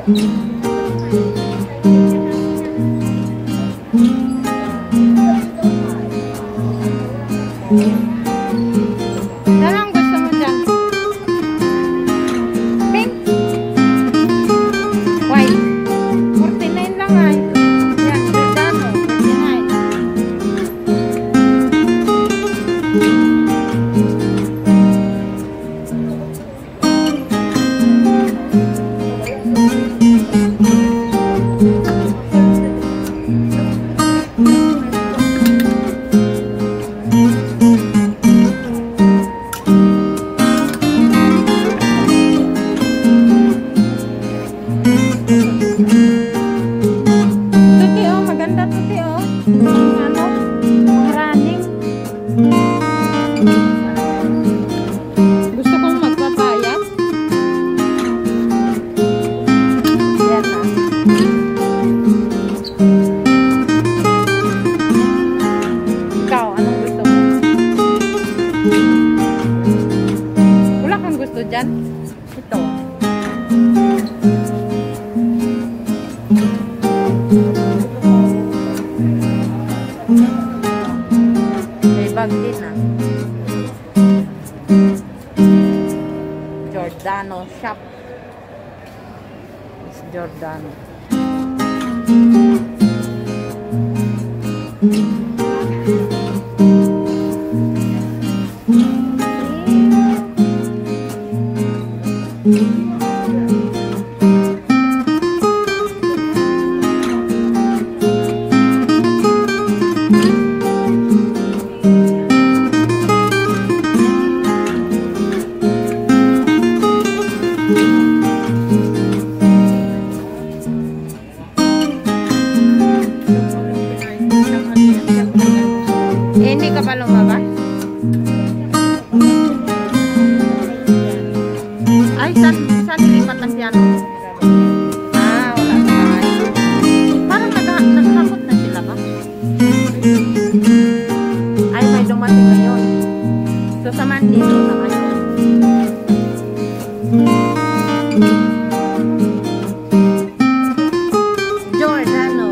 Anong gusto mo dyan? Pink? White? 49 lang ay. Yan, Giordano, 49. Maganda tuti oh. Ano? Running. Gusto kong magpapayat. Yan na. Ikaw, anong gusto mo? Wala kang gusto dyan? Ito. May bag din ah. Giordano shop. It's Giordano. Hindi ka pa lumabas? Ay, saan nilipat ang piano? Ah, wala sa bahay. Parang naghakot na sila ba? Ay, may dumating ngayon. So, sa Monday, so na kayo. Giordano.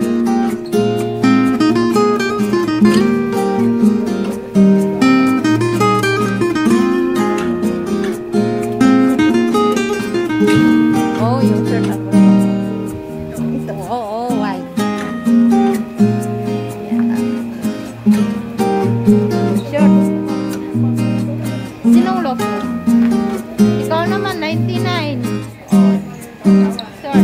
Oh, yung shirt ako. Ito, oh, white. Yeah. Shirt. Sinong logo? Ikaw naman, 99. Shirt.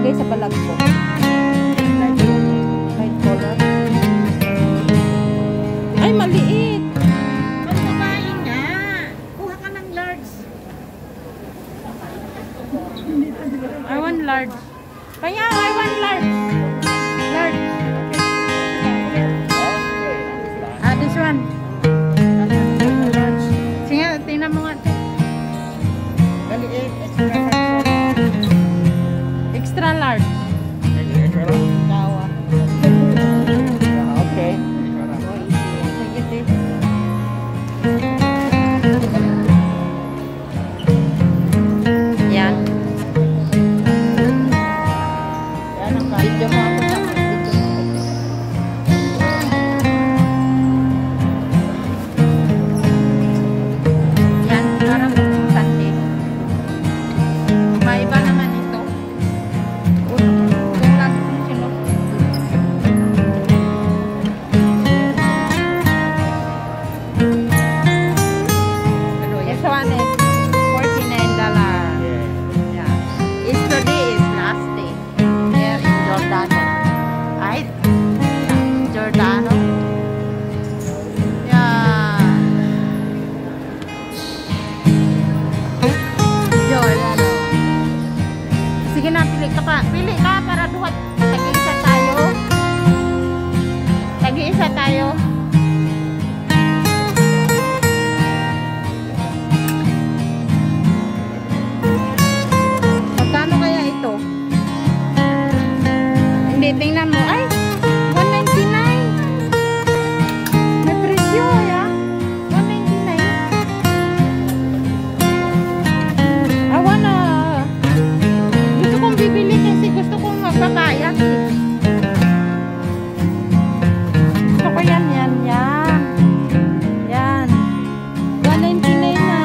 ilagay sa balat ko. Light color. Ay, maliit. Pagbabae nga. Kuha ka ng large. I want large. Kaya, I want large. Large. Ah, this one. Large. Sige, tingnan mo nga. Maliit. Extra large. Extra large. Dawa. Okay. Sige, te. Yan. Yan ang Video mo ako sa video mo. Yan, parang sandi. Maiba naman ito. Tulad kung sino. This one is $49. Yeah. Yesterday is last day. Here in Giordano. Right? Yeah. Giordano. Yeah. Giordano. Sige na, pili ka pa. Pili ka para duhat. Tag-iisa tayo. Tag-iisa tayo. Magkano kaya ito? Hindi, tingnan mo. Ay! $199. May presyo, ya. $199. I wanna... Gusto kong bibili kasi gusto kong magpapayat. Gusto ko yan, yan, yan. Yan. $199 na.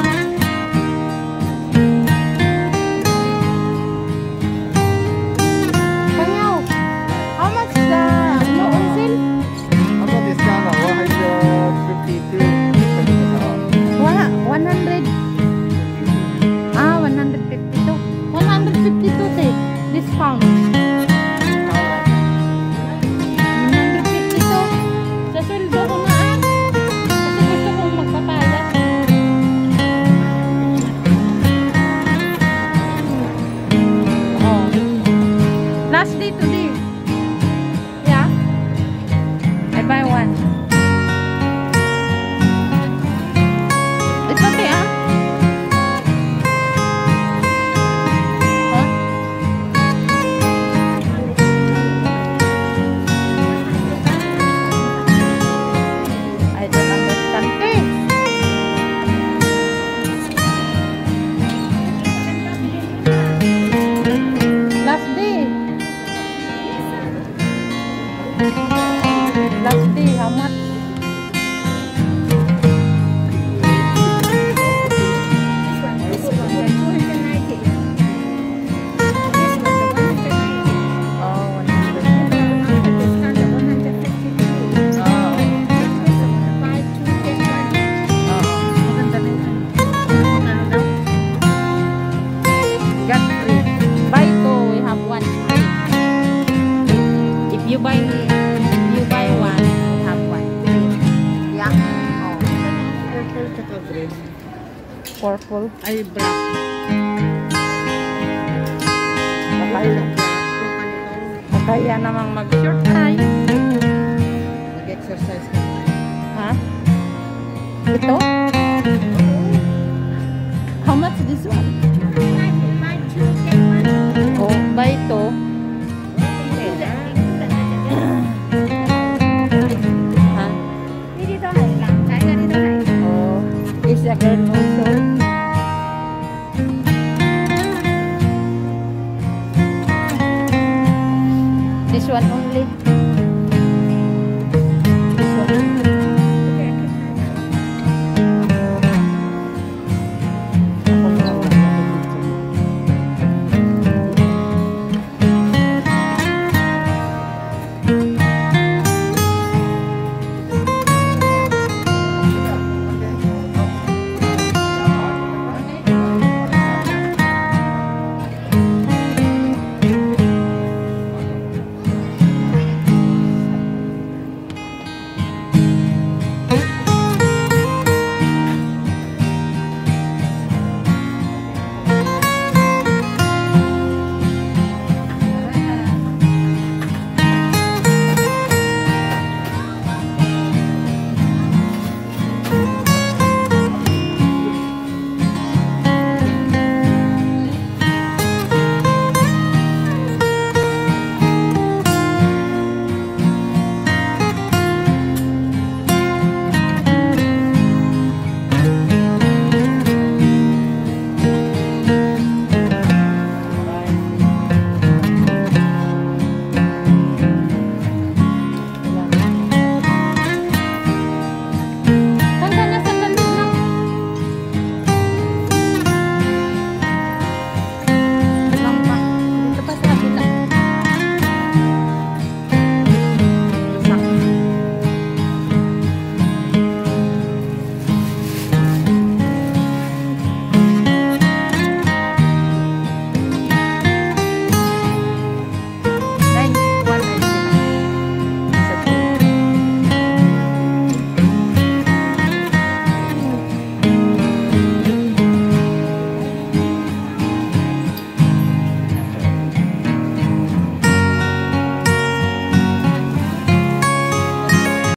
Pangaw. How much the no on sale? Ano discount ako? 152. 100. Ah, 152. 152 te. Discount. 152. Sa sweldo ko na ah. Kasi gusto kong magpapayat. Oh. Last day today. Yeah. I buy one. Ito te ah. Huh? I don't understand te. Last day. Last day, how much? Oh, 100. Got free. Buy two, we have one free. If you buy one, we have one free. Yeah. Oh. Purple tsaka green. Purple. Ay, black. Kaya, kaya namang mag-short tayo. Nag-exercise ka. Ha? Ito? How much this one? Oh, buy two. Ha? Oh, is a girl also. This one only.